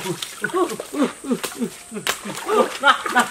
Nah.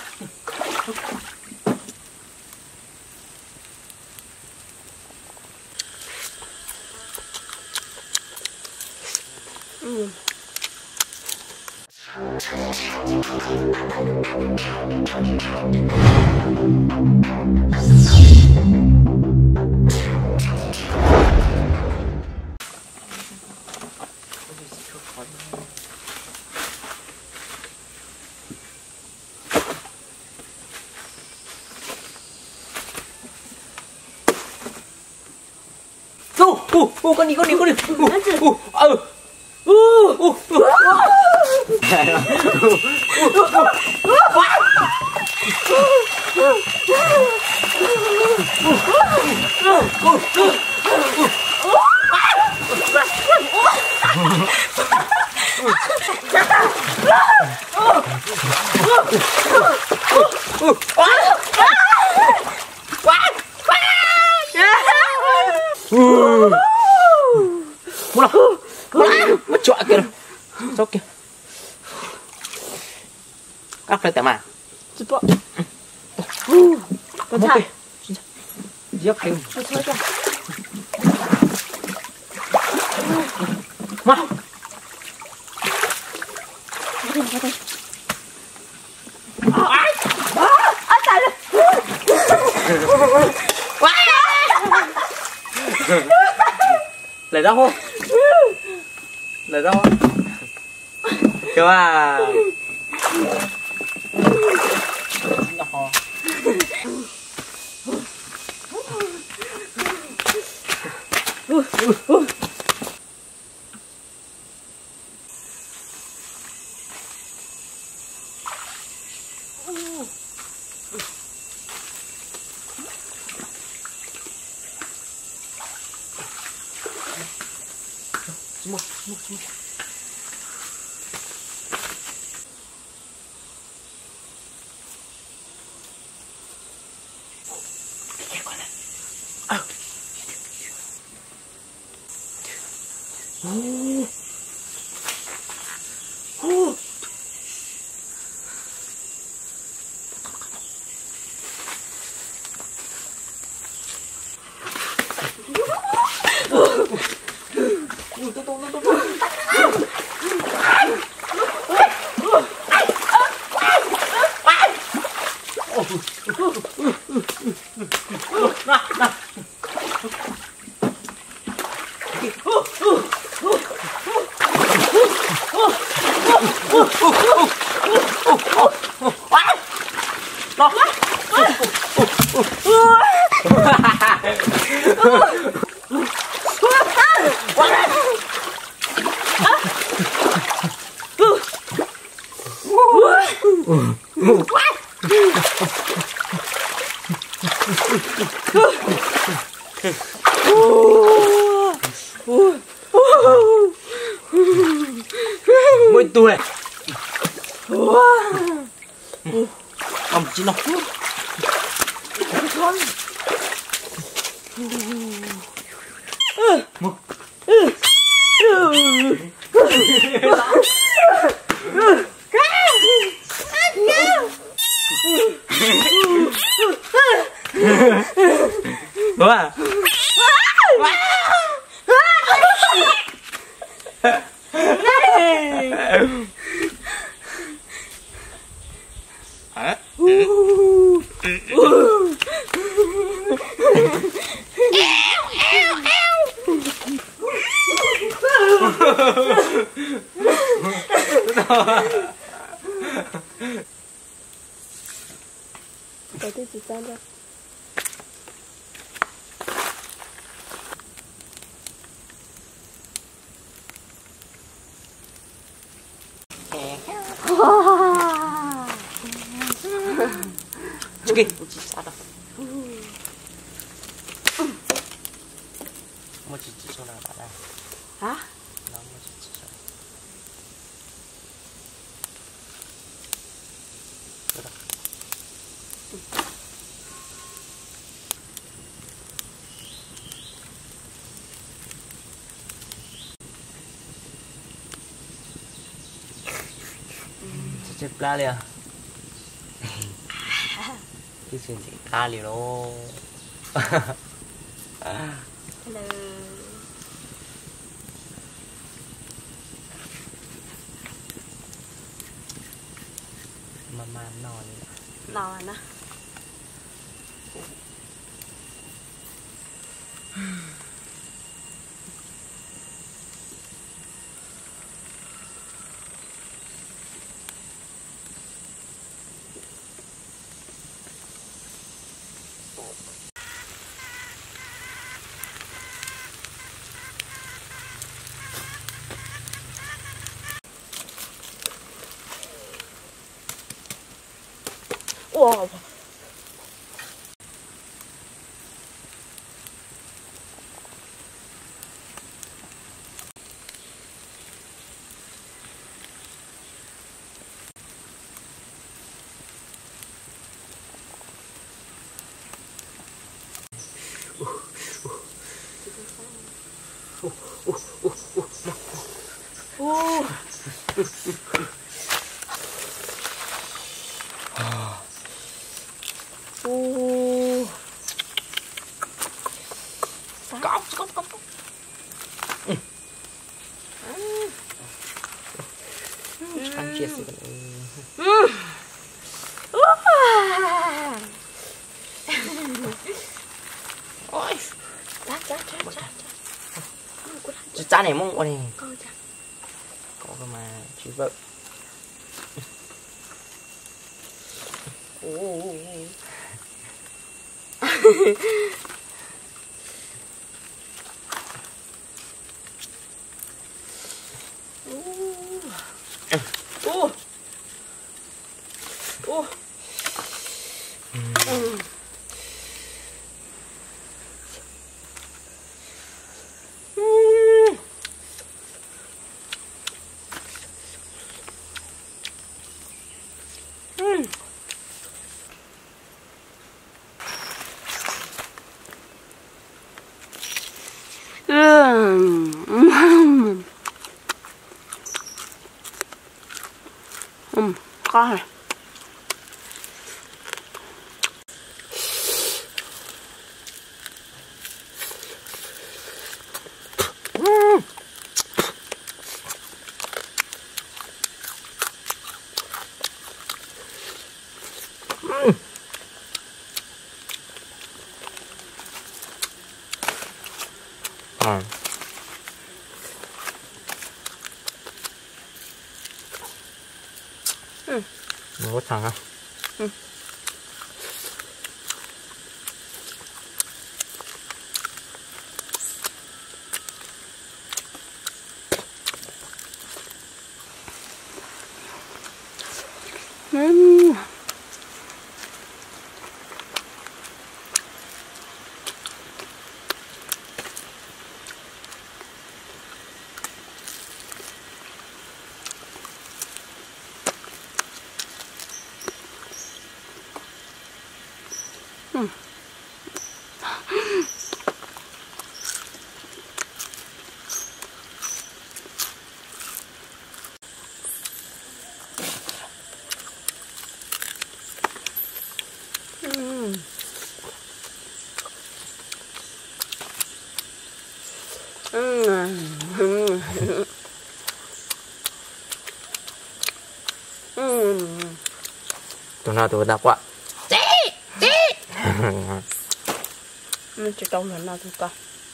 Con đi. Mất chọa kìa. Sốc kìa. Các phải tạm à. Super. Con trai. Giáp kìa. Con trai kìa. Mà. Trời ơi. Lấy ra không? Lấy ra không? Các bạn. Semua. Muito é. Vamos de novo. Boa. Để tôi chỉ ra cho. 저기 싸다. 뭐 진짜 전화 받아. Hả? 너무 진짜 전화. 그래. chết lá liền cái chuyện gì ta liền đó Hello. mà ngon Ngon á. Wow. Cốc. ăn chia sẻ ôi cha này mong này có cái mà chỉ vợ Có rồi. có thằng không? Tụi nào tụi đọc quá. Chị. Chỉ trong lần nào thôi con.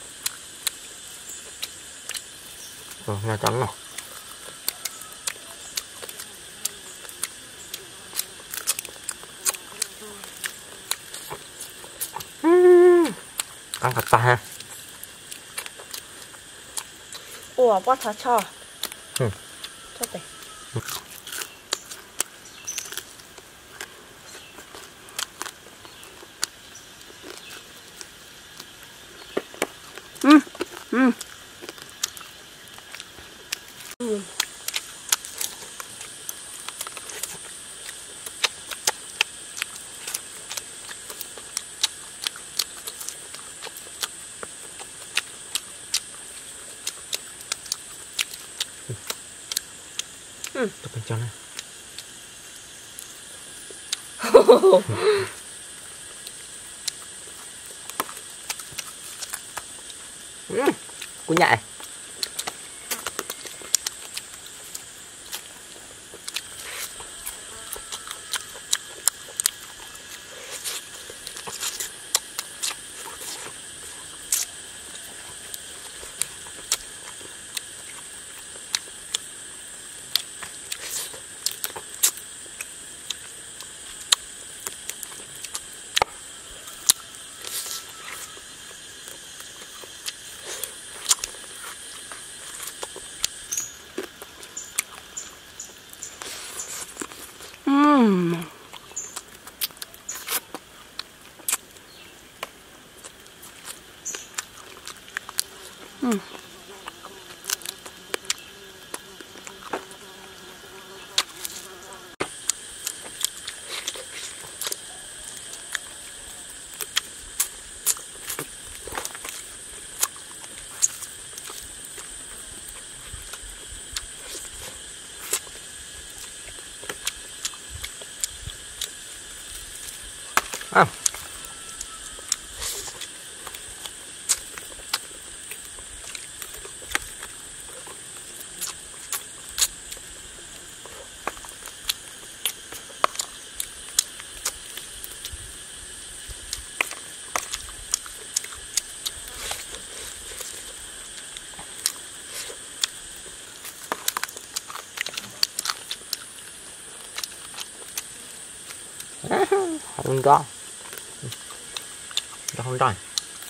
Nhà trắng nào. Ăn thật ta ha. Ủa, quá thật cho. Cho tệ. Tụi bên cho này. Cú nhại. À. Không có. Nó không rồi.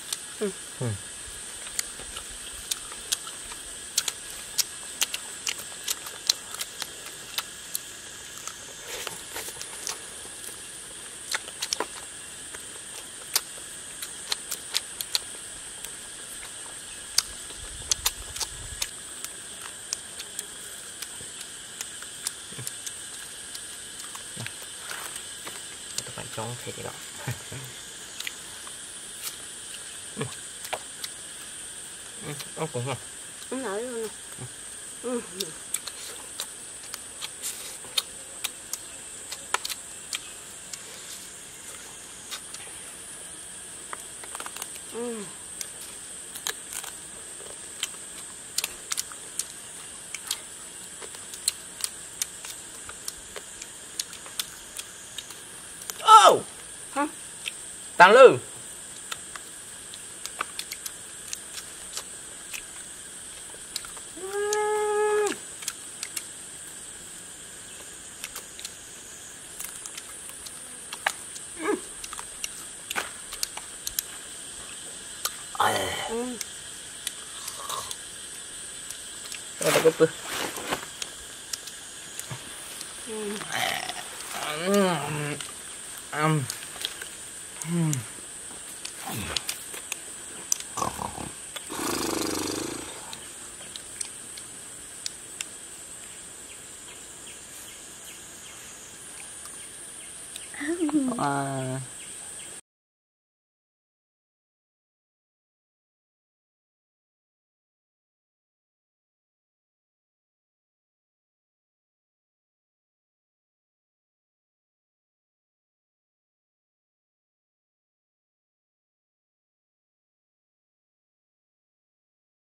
Tôi phải chống thịt đó. Nó cũng không. Nó nổi luôn nè. Oh! Hả? Tăng lư. Đây là cái